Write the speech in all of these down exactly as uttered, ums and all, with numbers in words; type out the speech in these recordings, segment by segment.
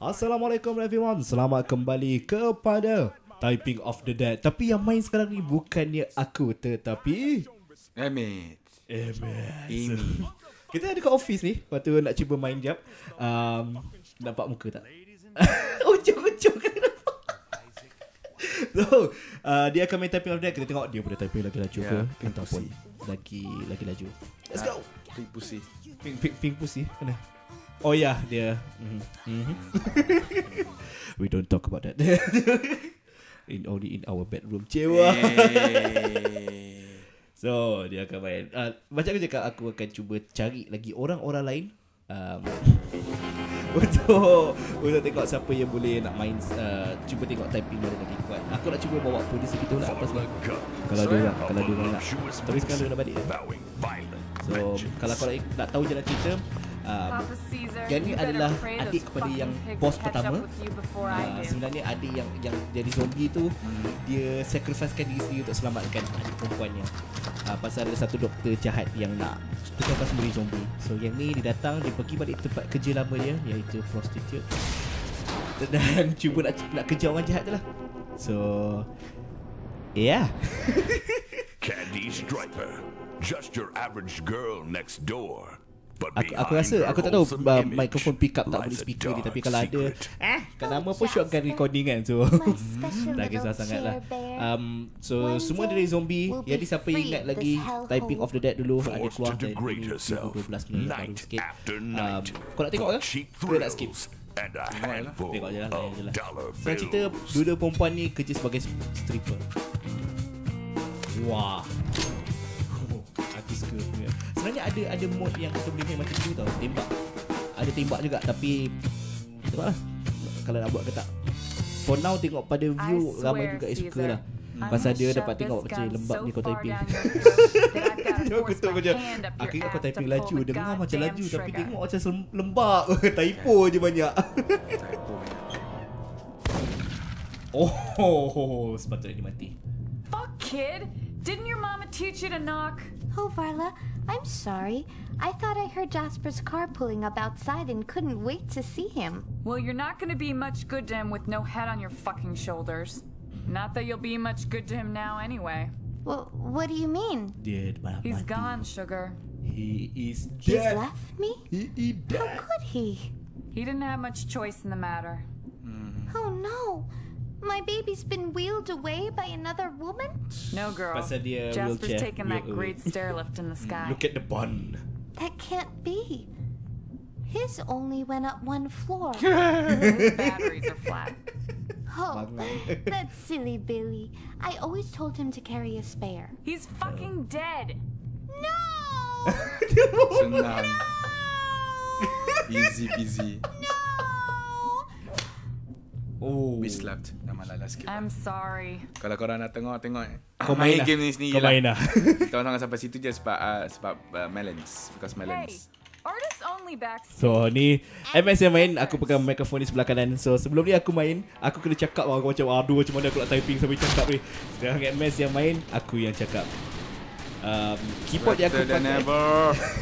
Assalamualaikum everyone. Selamat kembali kepada Typing of the Dead. Tapi yang main sekarang ni bukannya aku, tetapi Emmett. Emmett. Kita ada kat office ni. Lepas tu nak cuba main jap. um, Nampak muka tak? Ucuk-ucuk kan nampak. So uh, dia akan main Typing of the Dead. Kita tengok dia boleh typing lagi laju ke, yeah, ataupun lagi lagi laju. Let's go. Pink pussy. Pink, pink, pink pussy. Mana? Oh ya, yeah, dia. Mm-hmm. Mm-hmm. We don't talk about that. in only in our bedroom. Cewa. Hey. So dia akan main. Uh, macam aku cakap, aku akan cuba cari lagi orang-orang lain. Um, untuk untuk tengok siapa yang boleh nak main. Uh, cuba tengok typing mana lagi kuat. Aku nak cuba bawa producer kita lah. Apa sebab kalau dia kalau dia nak. Tapi sekarang dia dah balik. So kalau kau nak tahu jalan cerita, Um, yang ni adalah adik kepada yang bos pertama. uh, Sebenarnya adik yang yang jadi zombie tu, dia sacrificekan diri sendiri untuk selamatkan adik perempuannya. uh, Pasal ada satu doktor jahat yang nak tukarkan sendiri zombie. So yang ni dia datang, dia pergi balik tempat kerja lama dia, iaitu prostitute, dan cuba nak, nak kejar orang jahat tu lah. So yeah. Candy Striper, just your average girl next door. Aku, aku rasa, aku tak tahu uh, mikrofon pick up tak boleh speaker ni. Tapi kalau ada, eh, kan nama pun shotgun recording kan. So tak kisah sangat lah. um, So semua dari zombie. Jadi siapa yang ingat lagi Typing of the Dead dulu, ada keluar dari dua ribu dua belas ni, baru sikit. um, Kau nak tengok ke? Ke nak skip? Tengok je lah, layan je lah. Sekarang cerita, dua-dua perempuan ni kerja sebagai stripper. Wah, aku suka punya. Sebenarnya ada ada mod yang kita boleh main macam tu tau. Tembak. Ada tembak juga, tapi tengoklah kalau nak buat ke tak. For now tengok pada view, ramai juga yang suka lah. Pasal dia dapat tengok macam lembab ni kau typing. Aku kutuk kau je. Aku ingat kau typing laju, dengar macam laju tapi tengok macam lembab. Typo je banyak. Oh, sepatutnya dia mati. Fuck, kid! Didn't your mama teach you to knock? Oh, Varla, I'm sorry. I thought I heard Jasper's car pulling up outside and couldn't wait to see him. Well, you're not gonna be much good to him with no head on your fucking shoulders. Not that you'll be much good to him now anyway. Well, what do you mean? Dead, malah He's mati. gone, sugar. He is He's dead. left me? He is How dead. could he? He didn't have much choice in the matter. Oh no. My baby's been wheeled away by another woman? No, girl. Pasal dia Jasper's wheelchair, taking that wheel- great stair lift in the sky. Look at the bun. That can't be. His only went up one floor. His batteries are flat. Oh, that silly Billy. I always told him to carry a spare. He's fucking dead. No! Senang. Easy peasy. Oh. We slept. Dah malas sikit. I'm sorry. Kalau korang nak tengok, tengok. Kau main lah. game ni sendiri Kau lah. main lah. Kita orang sampai situ je sebab uh, sebab uh, melons. Because Hey, melons. artists only backstage. So ni M S yang main. Aku pegang mikrofon ni sebelah kanan. So sebelum ni aku main, aku kena cakap lah. Aku macam aduh macam mana aku nak typing sampai cakap ni. Sekarang M S yang main, aku yang cakap. um, Keyboard yang aku Better than pakai ever.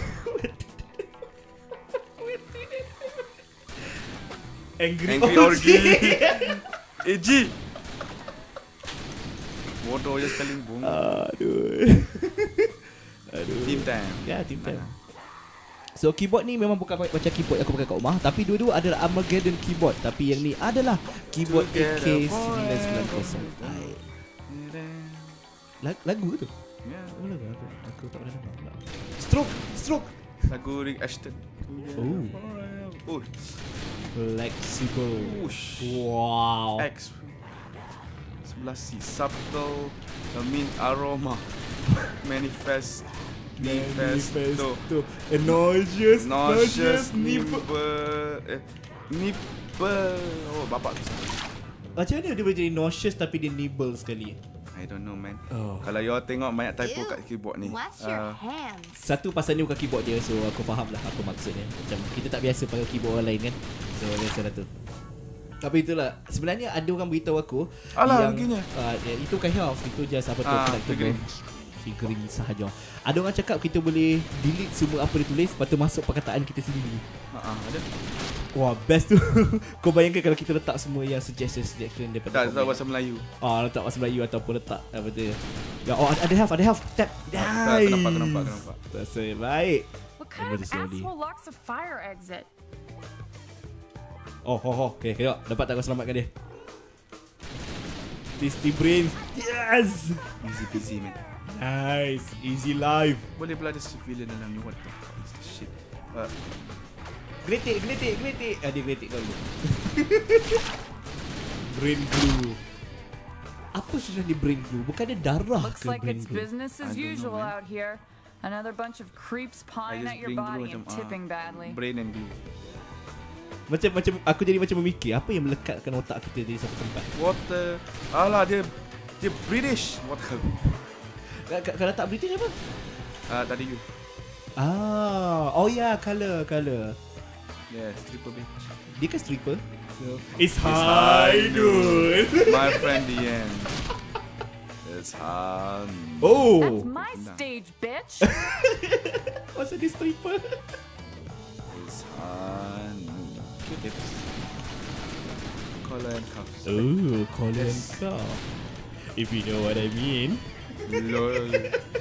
Angry, Angry Orgy. A G. Bodoh je sekali bung. Aduh. Aduh. Team time. Ya, team time. So keyboard ni memang bukan macam keyboard yang aku pakai kat rumah, tapi dua-dua adalah Armageddon keyboard. Tapi yang ni adalah keyboard A K sembilan sembilan kosong. Lag- Lagu tu? Ya, Oh lagu aku, aku tak pernah dengar. Stroke, stroke. lagu Rick Ashton. Oh, Oh, flexible. Ush. Wow. X. Sebelah C. Subtle. The mint aroma. Manifest. Manifesto. A nauseous, Nauseous. nipple. Nipple. Eh, nipple. Oh, bapak tu. Macam mana dia boleh jadi nauseous tapi dia nibble sekali? I don't know, man. Oh. Kalau you tengok banyak typo Ew. kat keyboard ni. Wash your Uh, hands. Satu pasal ni bukan keyboard dia, so aku faham lah apa maksudnya. Macam kita tak biasa pakai keyboard orang lain kan. So biasalah tu. Tapi itulah, sebenarnya ada orang beritahu aku Alah, yang ruginya. uh, ya, itu bukan health, itu just apa tu Ah, collectible. triggering. figurine sahaja. Ada orang cakap kita boleh delete semua apa dia tulis, lepas tu masuk perkataan kita sendiri. Ha ada. Wah, best tu. Kau bayangkan kalau kita letak semua yang suggestion suggestion daripada Tak tahu bahasa Melayu. Ah, letak bahasa Melayu ataupun letak apa tu. Ya, oh ada health, ada health. Tap. Tak nampak, tak nampak, tak nampak. Rasa baik. What kind of asshole locks a fire exit? Oh, oh, oh. Okay, tengok. Dapat tak kau selamatkan dia? Tasty brains. Yes! Easy peasy, man. Nice. Easy life. Boleh pula ada civilian dalam ni. What the fuck is this shit? Uh, Geletik, geletik, geletik. Ah, dia geletik kau dulu. Brain glue. Apa sebenarnya brain glue? Bukan ada darah Looks ke like brain it's glue? business as I don't know, usual man. out here. Another bunch of creeps pawing I just at your bring body glue and macam, tipping ah, badly. brain and glue. Macam macam aku jadi macam memikir apa yang melekatkan otak kita di satu tempat. Water. Alah, dia dia British. What the? K- Kalau tak British apa? Ah, tadi you. Ah, oh ya, yeah, color, color. Yes, triple bitch. Dia kan stripper. So, it's high, dude. My friend Dian. It's high. Oh, That's my stage, bitch. masa dia stripper. It's high. Q-tips. Collar and cuffs. Oh, color and Yes. cuff. If you know what I mean. Lol.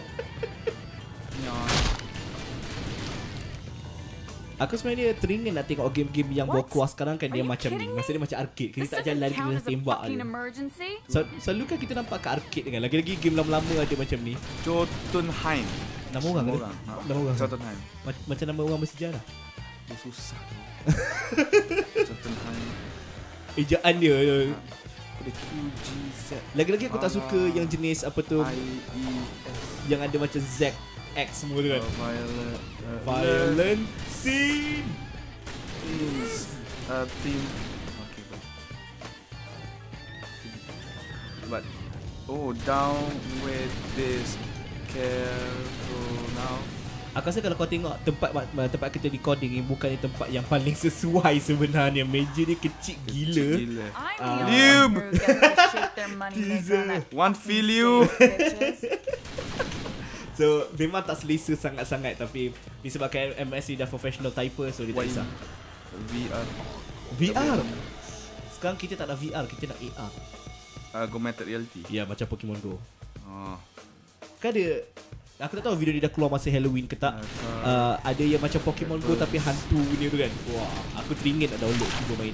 Aku sebenarnya teringin nak tengok game-game yang What? berkuah sekarang kan dia Are you macam ni. kidding Masa dia macam arcade. Kita This tak doesn't jalan, count kita as a tembak je. fucking emergency. Sel- Selalu kan kita nampak kat arcade kan. Lagi-lagi game lama-lama ada macam ni. Jotunheim. Nama orang Nama ke? orang. Ha. Nama orang. Jotunheim. Ma- Macam nama orang bersejarah. Dia susah tu. Jotunheim. Ejaan dia. Ada Q G Z Lagi-lagi aku tak suka Alah. yang jenis apa tu, I E S. yang ada macam Z, X semua tu kan. Uh, violent. Uh, Violent scene. is a thing. Okay, but, but oh, down with this. Careful now. Aku rasa kalau kau tengok tempat tempat kita recording ni bukan tempat yang paling sesuai sebenarnya. Meja dia kecil gila. Gila. I'm Ah. the only Lube. one who gets to shake their money maker on that One feel you. bitches. So memang tak selesa sangat-sangat, tapi disebabkan M S ni dah professional typer, so dia tak Why? kisah. V R. V R. Sekarang kita tak nak V R, kita nak A R. Augmented reality. Ya, macam Pokemon Go. Oh. Kan ada, aku tak tahu video dia dah keluar masa Halloween ke tak. Uh, ada yang macam Pokemon Go tapi hantu punya tu kan. Wah, aku teringin nak download cuba main.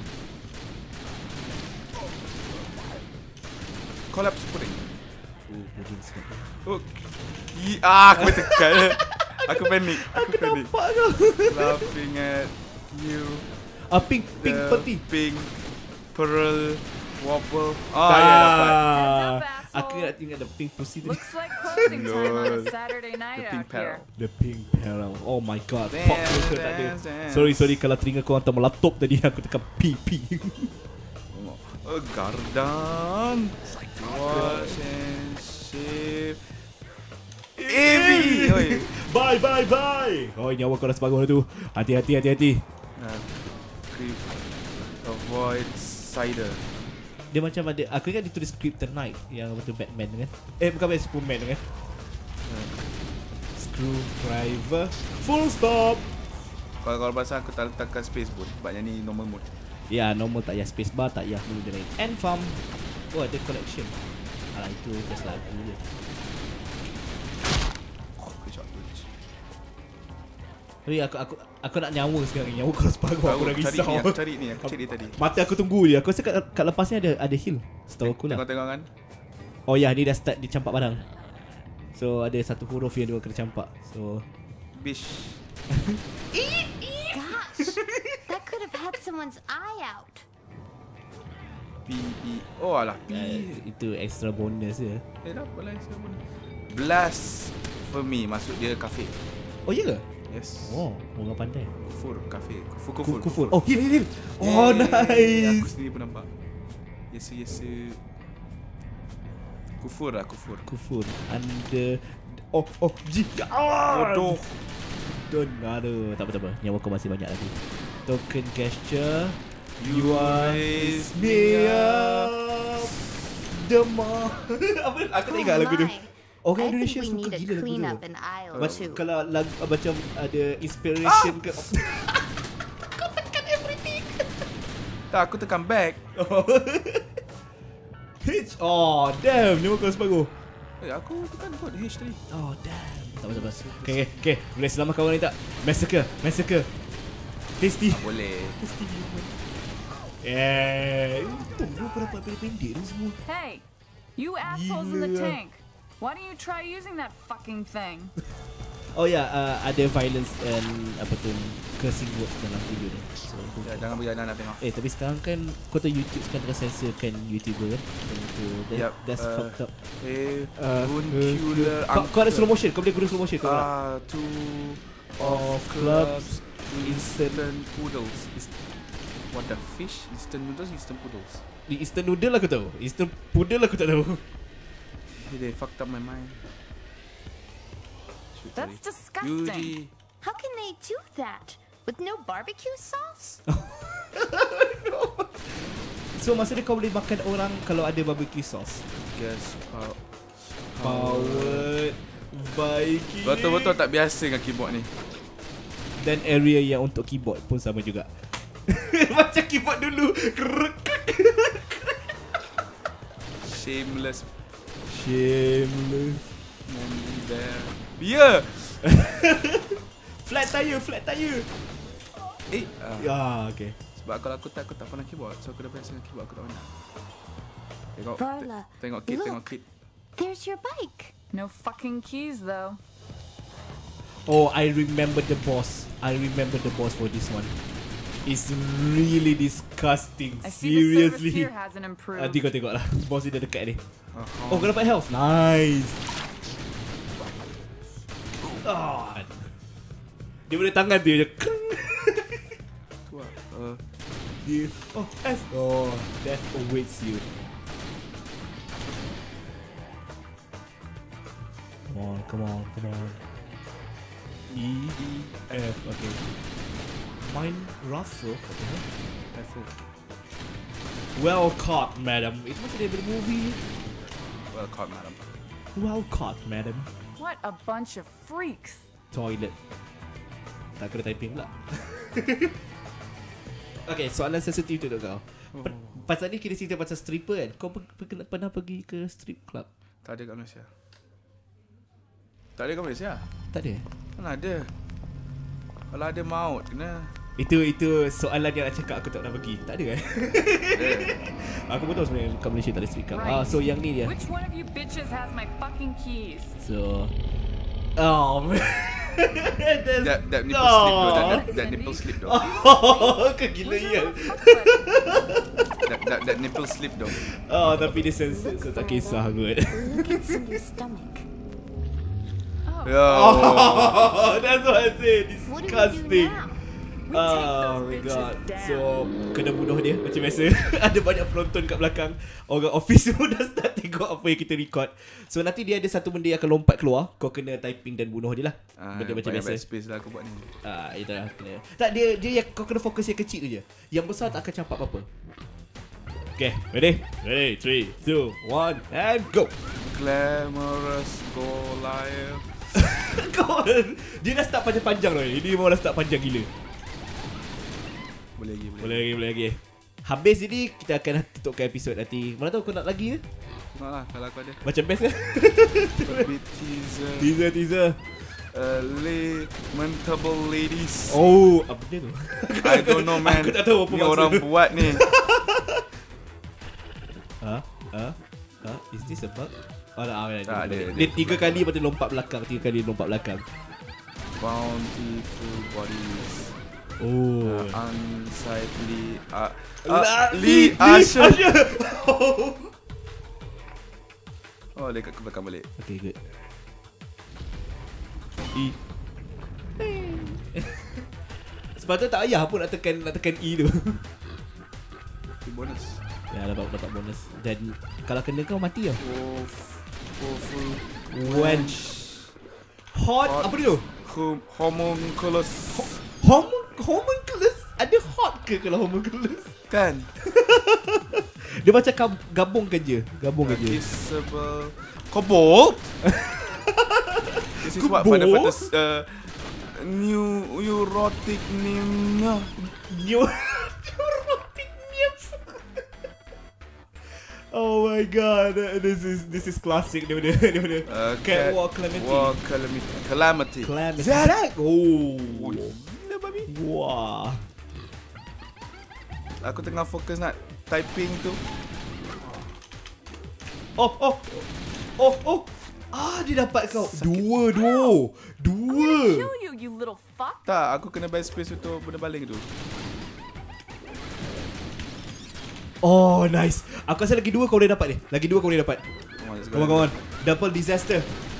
Collapse pudding. Oh, pudding sekali. Oh. Ki- ah, aku tekan. Aku panik. Aku panik. Nampak ke? Laughing at you. Ah, pink, pink The peti. Pink pearl wobble. Ah, Ah, ya dapat. Heads up, asshole. aku nak tinggal the pink pussy tu. Looks like closing time on a Lol. Saturday night The pink out here. pearl. The pink pearl. Oh my god. Dance, Pop filter tak ada. dance, dance. Sorry, sorry kalau telinga korang tak meletup tadi aku tekan P P. Oh, Gardan. Wash and shave. A V. Oi. Bye, bye, bye. Oh, nyawa kau dah separuh dah tu. Hati-hati, hati-hati. Uh, creep. Avoid cider. Dia macam ada, aku ingat ditulis Kryptonite yang betul Batman tu kan. Eh, bukan Batman, Superman tu kan. Uh, Screwdriver. Full stop. Kalau kalau bahasa aku tak letakkan space pun. Sebabnya ni normal mode. Ya, normal tak payah spacebar, tak payah dulu dia lain. End farm. Oh, ada collection. Alah, itu just lagu je. Oh, kejap tu. Tapi aku aku aku nak nyawa sekarang ni. Nyawa kau separuh, aku dah Aku cari risau. ni, aku cari ni, aku cari dia tadi. Mata aku tunggu je. Aku rasa kat, kat lepas ni ada ada heal. Setahu aku lah. Tengok-tengok kan. Oh ya, ni dah start dicampak barang. So ada satu huruf yang dia kena campak. So Bish. Gosh, that could have had someone's eye out. P E. Oh alah P. uh, itu extra bonus je. Eh dah apa lah siapa ni? Blasphemy maksud dia kafe. Oh ya ke? Yes. Oh, orang pandai. Kufur kafe. Kufur Kufur. kufur. Kufur. Oh, heal heal heal. Oh, Eh, Aku nice. sendiri pun nampak. Yes yes. Kufur lah kufur. Kufur. Under Oh, oh, G. Ah! Bodoh. Don't. Aduh, tak apa tak apa. Nyawa kau masih banyak lagi. Token gesture. You You are raise me up. The more. Apa? Aku tak ingat lagu tu. my. Orang I think Indonesia we suka need to gila lagu clean tu. up an aisle Macam too. kalau lagu uh, macam ada inspiration ke. Tak, aku tekan back. H. Oh, damn. Ni muka separuh. Eh, aku tekan kot H tadi. Oh, damn. Tak apa, tak apa. Okay, okay, okay. Boleh selamat kawan ni tak? Massacre, massacre. Tasty. Tak boleh. Eh, untung dia dapat pendek-pendek ni semua. Hey, you assholes in the Gila. tank. Why don't you try using that fucking thing? Oh ya, yeah, uh, ada violence and apa tu cursing words dalam video ni. So, Ya, jangan bagi anak nak tengok. eh tapi sekarang kan kau tahu YouTube sekarang tengah censorkan YouTuber kan? So, that, Yup, that's uh, fucked up. Eh, Uh, Guncular kau, kau ada slow motion, kau boleh guna slow motion kau nak? Ah, two Of clubs, instant poodles. Is- What the fish? Instant noodles, instant poodles. Di instant noodle aku tahu. Instant poodle aku tak tahu. Hey, they fucked up my mind. Shoot, That's sorry. disgusting. Yuji. How can they do that? With no barbecue sauce? So maksudnya kau boleh makan orang kalau ada barbecue sauce. Guess pow- Powered by key. Betul-betul tak biasa dengan keyboard ni. Dan area yang untuk keyboard pun sama juga. Macam keyboard dulu. Shameless Shameless. manly bear. Beer! Flat tire, flat tire. Eh, ah. Ya, okay. Sebab kalau aku tak, aku tak pernah keyboard. So aku dah biasa dengan keyboard, aku tak pernah. Tengok, Varla, te- tengok kit, look. tengok kit. There's your bike. No fucking keys, though. Oh, I remember the boss. I remember the boss for this one. It's really disgusting. I see the service Seriously. here hasn't improved. Nanti kau tengok lah. Boss ni dah dekat ni. Uh-huh. Oh, kau dapat health. Nice. Oh. Dia boleh tangan dia je. Tu lah. Uh, Dia. Oh, S. Oh, death awaits you. Come on, come on, come on. E, E, F. Okay. Mine Russell. What the hell? careful. Well caught, madam. Itu macam dia movie. Well caught, madam. Well caught, madam. What a bunch of freaks. Toilet. Tak kena typing pula. Okay, soalan sensitif tu kau. Pe- Pasal ni kita cerita pasal stripper kan. Kau pe- pe- pernah pergi ke strip club? Tak ada kat Malaysia. Tak ada kat Malaysia? Tak ada. Mana ada? Kalau ada maut kena. Itu itu soalan yang nak cakap aku tak pernah pergi. Tak ada kan? Ada. Aku pun tahu sebenarnya kat Malaysia tak ada strip club. Right. Ah, so yang ni dia. Which one of you bitches has my fucking keys? So oh man. That's, That that nipple slip though. That, that, that Cindy. nipple slip though. Oh, kegilaan. That, that, that nipple slip though. Oh, tapi dia sensitive, so tak kisah kot. Look at Cindy's stomach. Yo. Oh, that's what I say. What do we do Disgusting. now? We take Oh those my bitches god. down. So, kena bunuh dia macam biasa. Ada banyak penonton kat belakang. Orang office pun dah start tengok apa yang kita record. So, nanti dia ada satu benda yang akan lompat keluar. Kau kena typing dan bunuh dia lah. Ah, Benda macam banyak biasa. backspace lah aku buat ni. Ah, itu lah. Kena. Tak, dia dia yang kau kena fokus yang kecil tu je. Yang besar tak akan campak apa-apa. Okay, ready? Ready? three, two, one, and go! Glamorous Goliath. Kau, dia dah start panjang-panjang lah. Ini memang dah start panjang gila. Boleh lagi, boleh. Boleh lagi, boleh lagi. Habis ini, kita akan tutupkan episod nanti. Mana tahu kau nak lagi ke? Tengok lah kalau aku ada. Macam best ke? Bit teaser. Teaser, teaser. Uh, lamentable ladies. Oh, apa dia tu? I don't know man. Aku tak tahu apa ni maksud orang tu. buat ni. Ha? Ha? Ha? Is this a bug? Oh, tak, ada. Tak, Dia, dia- dia, dia- tiga kali lepas tu lompat belakang. Tiga kali lompat belakang. Bountiful bodies. Oh. Uh, unsightly. Uh, La- uh, Lee Usher. Oh. Oh, dekat ke belakang balik. Okay, good. E. Sepatutnya tak payah pun nak tekan nak tekan E tu. Itu bonus. Ya, dapat dapat bonus. Dan kalau kena kau mati lah. Oh, awful. Wench. Hot, Hot. apa dia tu? Hom homunculus. Hom homunculus? Ada hot ke kalau homunculus? Kan? Dia macam kam- gabungkan je. Gabungkan je. Kissable. Kobold? This is what Final Fantasy uh, new erotic name. New erotic names. Oh my god, this is this is classic dia punya dia punya Uh, Catwalk Calamity. War Calamity. Calamity. Calamity. Zack. Oh. Gila babi. Wah. Aku tengah fokus nak typing tu. Oh oh. Oh oh. Ah, dia dapat kau. Dua, dua. Dua. Kill you, you little fuck. Tak, aku kena buy space untuk benda baling tu. Oh, nice. Aku rasa lagi dua kau boleh dapat ni. Lagi dua kau boleh dapat. Come on, let's go. Come on, come on. Double disaster.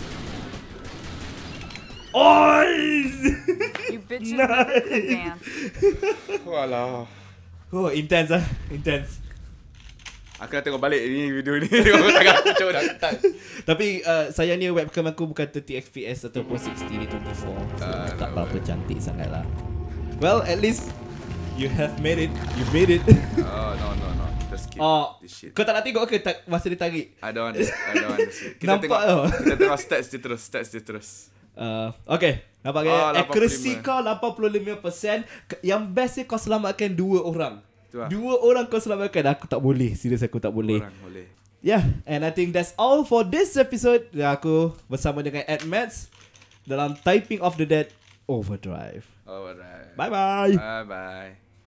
Oh! You bitches never could dance. Walah. Oh, intense ah. Intense. Aku nak tengok balik ni video ni. Tengok tangan aku cok dah tak. Tapi uh, sayangnya webcam aku bukan thirty F P S ataupun sixty ni twenty-four. So Uh, tak no. berapa cantik sangat lah. Well, at least you have made it. You made it. Oh, no, no, no. Kita skip Oh, this shit. kau tak nak tengok ke tak, masa dia tarik? I don't want this. I don't want this shit. Kita Nampak tengok, tau. kita tengok stats dia terus. Stats dia terus. Uh, okay, nampak Oh, kan? Accuracy lapan puluh lima. kau lapan puluh lima peratus. Yang best ni kau selamatkan dua orang. Tu lah. Dua orang kau selamatkan. Aku tak boleh. Serius aku tak boleh. Orang boleh. Yeah, and I think that's all for this episode. Aku bersama dengan Admats dalam Typing of the Dead Overdrive. Alright. Bye bye. Bye bye.